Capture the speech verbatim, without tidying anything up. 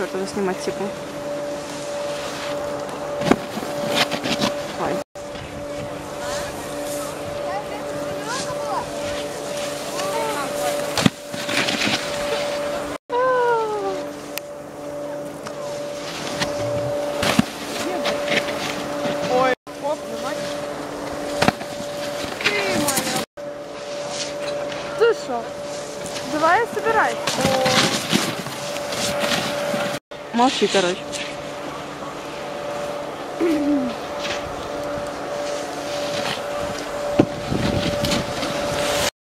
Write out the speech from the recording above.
черта заснимать типа. Ой. Ой, оп, мать. Ты моя. Ты шо? Давай собирай. Молчи, короче.